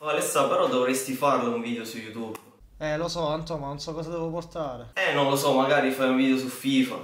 Oh Alessa, però dovresti farlo un video su YouTube. Lo so, Anto, ma non so cosa devo portare. Non lo so, magari fai un video su FIFA.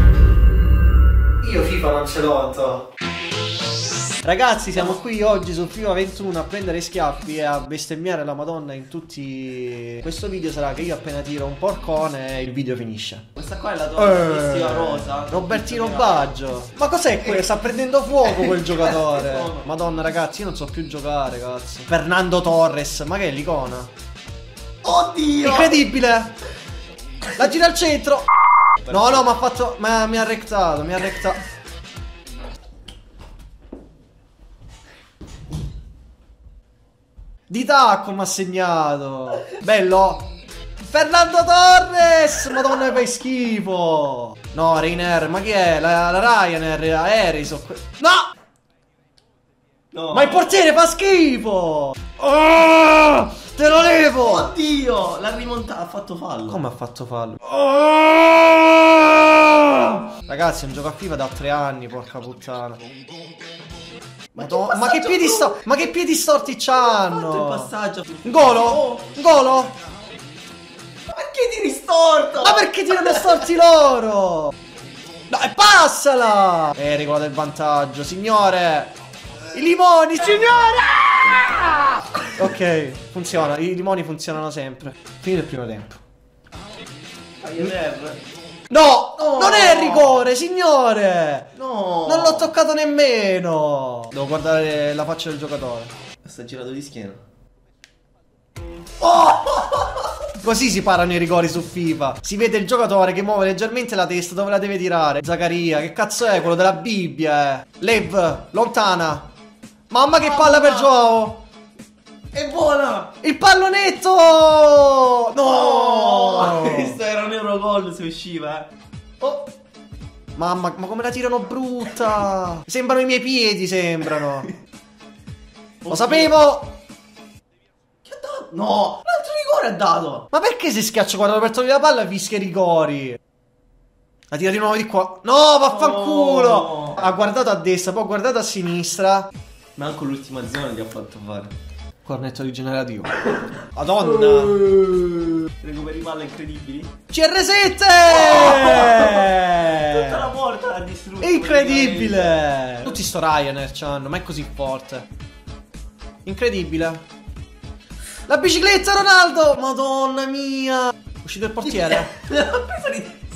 Io FIFA non ce l'ho, Anto. Ragazzi, siamo qui oggi su FIFA 21 a prendere schiaffi e a bestemmiare la Madonna in tutti. Questo video sarà che io appena tiro un porcone e il video finisce. Questa qua è la tua rosa. Robertino Baggio. Ma cos'è quello? Sta prendendo fuoco quel giocatore. Madonna ragazzi, io non so più giocare, cazzo. Fernando Torres, ma che è l'icona? Oddio! Incredibile! La gira al centro. No, no, mi ha fatto. Mi ha rectato, mi ha rectato. Di tacco mi ha segnato. Bello. Fernando Torres. Madonna, fai schifo. No, Ryanair, ma chi è? La Ryanair, Aeris. No. No. Ma il portiere fa schifo. Oh, te lo levo. Oddio, l'ha rimontata, ha fatto fallo. Come ha fatto fallo? Oh! Ragazzi, non gioco a FIFA da 3 anni, porca puttana. Ma che piedi ma che piedi storti c'hanno? Il passaggio. Golo? Golo? Ma perché tiri storto? Ma perché tirano storti loro? Dai, passala! Regola del vantaggio, signore. I limoni, signore! Ok, funziona, i limoni funzionano sempre. Finito il primo tempo. No, no, non è rigore, signore. No, non l'ho toccato nemmeno. Devo guardare la faccia del giocatore. sta girato di schiena. Oh! Così si parano i rigori su FIFA. Si vede il giocatore che muove leggermente la testa dove la deve tirare. Zaccaria, che cazzo è quello della Bibbia? Lev, lontana. Mamma che palla per Joao. È buona. Il pallonetto. No, questo era un Eurogol se usciva. Oh. Mamma, ma come la tirano brutta. Sembrano i miei piedi, sembrano. Lo sapevo. Che ha dato? No, l'altro rigore ha dato. Ma perché se schiaccio quando Roberto via la palla fischia i rigori? La tira di nuovo di qua. No, vaffanculo. Oh. Ha guardato a destra, poi ha guardato a sinistra. Ma anche l'ultima zona gli ha fatto fare. Cornetto rigenerativo. Madonna. Recuperi palle incredibili. CR7. Tutta la porta l'ha distrutta. Incredibile. Tutti sto Ryanair c'hanno, ma è così forte. Incredibile. La bicicletta Ronaldo. Madonna mia. Uscito il portiere. L'ha presa di testa.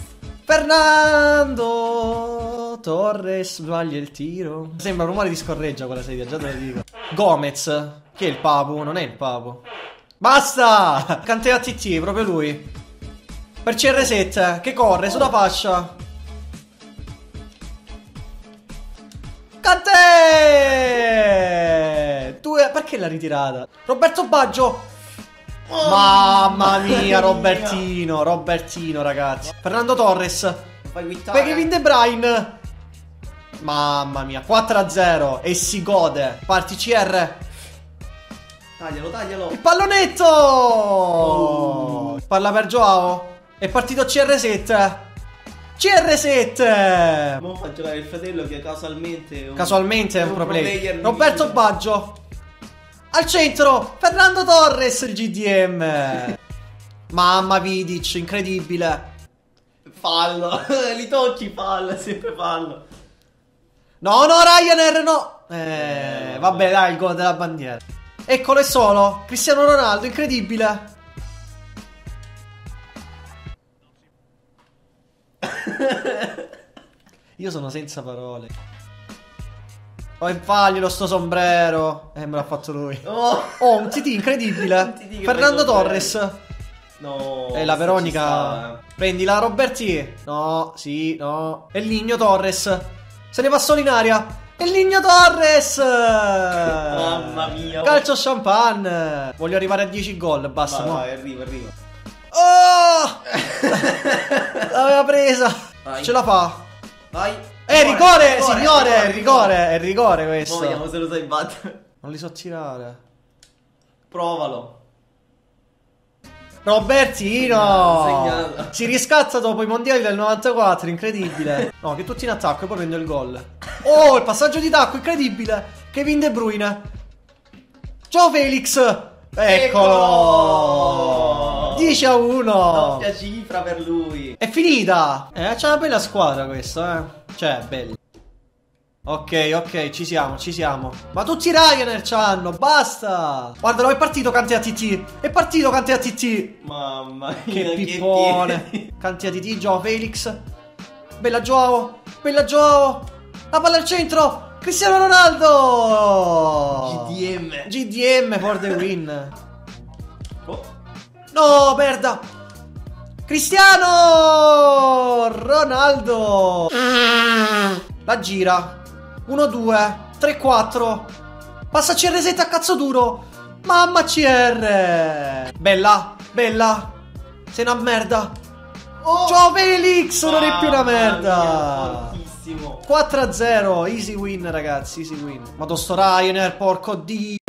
Fernando Torres sbaglia il tiro. Sembra un rumore di scorreggia quella sedia, già te lo dico. Gomez. Chi è il Papu? Non è il Papu. Basta! Canteva TT, proprio lui. Per CR7 che corre sulla fascia. Cantè! Perché l'ha ritirata? Roberto Baggio. Mamma mia, Robertino. Robertino, ragazzi. Fernando Torres. Per Kevin De Bruyne. Mamma mia, 4-0 e si gode. Parti CR. Taglialo, taglialo. Il pallonetto. Palla per Joao. È partito CR7. CR7. Mo fa giocare il fratello che casualmente è un pro player. player Roberto Baggio. Al centro. Fernando Torres, il GDM. Mamma Vidic, incredibile. Fallo. Li tocchi, fallo, sempre fallo. No, no, Ryanair, no. Vabbè, dai, il gol della bandiera. Eccolo, è solo. Cristiano Ronaldo, incredibile. Io sono senza parole. Oh, faglielo sto sombrero. Me l'ha fatto lui. Oh, un TT incredibile. Fernando Torres. No. La Veronica. Prendi la Roberti. No, sì, no. E il Ligno Torres. Se ne va solo in aria. E il Ligno Torres. Mamma mia. Calcio champagne. Voglio arrivare a 10 gol. Basta. Vai, arriva. Oh. L'aveva presa. Vai. Ce la fa. Vai. Rigore, signore. È rigore questo. Vediamo se lo sai battere. Non li so tirare. Provalo. Robertino Segnato. si riscatta dopo i mondiali del 94, incredibile. No, che tutti in attacco e poi prendo il gol. Oh, il passaggio di tacco, incredibile. Kevin De Bruyne. Ciao Felix. Eccolo! 10-1. Doppia cifra per lui. È finita. C'è una bella squadra questa, Cioè, bella. Ok, ci siamo. Ma tutti i Ryanair c'hanno, basta. Guardalo, è partito Kanté ATT. È partito Kanté ATT. Mamma mia, Che pippone. Kanté ATT, Joao Felix. Bella Joao. La palla al centro. Cristiano Ronaldo. GDM for the win. Oh. No, merda. Cristiano Ronaldo. La gira. 1-2, 3-4. Passa CR7 a cazzo duro. Mamma CR. Bella. Sei una merda. Ciao Felix, non è più una merda. Fortissimo. 4-0, easy win ragazzi, easy win. Ma sto Ryanair, porco Dio.